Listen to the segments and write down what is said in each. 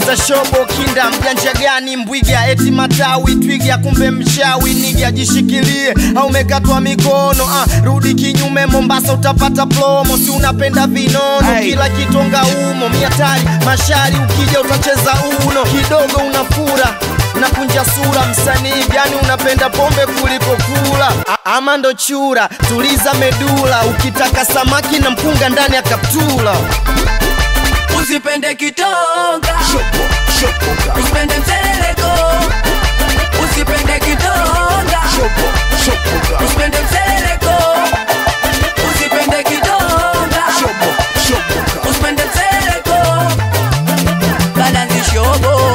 Tuliza shobo kinda mjanja gani mbwiga eti matawi twiga kumbe mshawi niga jishikilie au mekatwa mikono rudi kinyume Mombasa utapata plomo si unapenda vinono kila kitonga umo miatari mashari ukija utacheza uno kidogo unafura unakunja sura msanii gani unapenda pombe kuliko kula ama ndo chura tuliza medula ukitaka samaki na mpunga ndani ya kaptula usipende kitonga usipende mseleleko usipende kitonga usipende mseleleko usipende kitonga usipende mseleleko balanzi shobo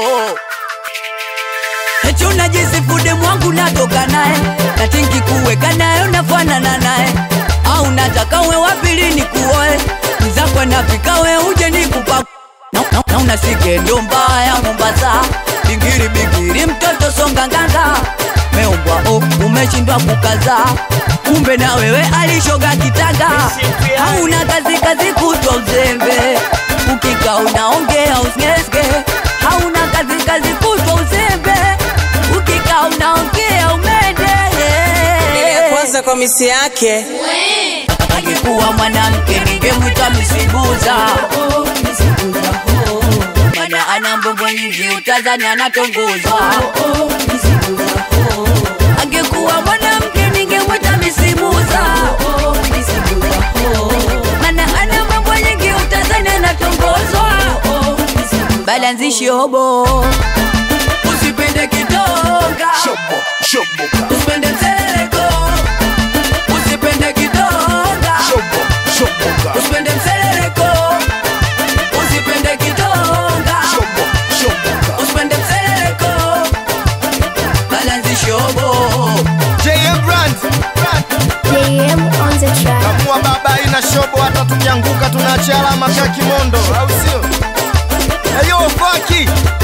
eti unajisifude mwangu natoka nae katingi kuweka nae unafanana nae au nataka we wapili ni kuoe mzako napika we uje nikupa na unasike ndo mbaya Mombasa bingiri mtoto songa nganga meumbwa umeshindwa kukaza kumbe na wewe alishoga kitanga hauna kazi kutwa uzembe ukika unaongea usngeske hauna kazi kutwa uzembe ukika unaongea umende kwanza kwa misi yake angekuwa mwanamke ningemwita msibuza mana ana mbongo nyingi utazani anatongozwa angekuwa mwanamke ningemwita msibuza mana ana mbongo nyingi utazani anatongozwa balanzi shobo usipende kitonga usipende mseleleko usipende kitonga usipende mseleleko usipende kitonga usipende mseleleko balanzi shobo JM Brand JM on the track kamua baba ina shobo hata tukianguka tunaacha alama kama kimondo au sio? Eyo faki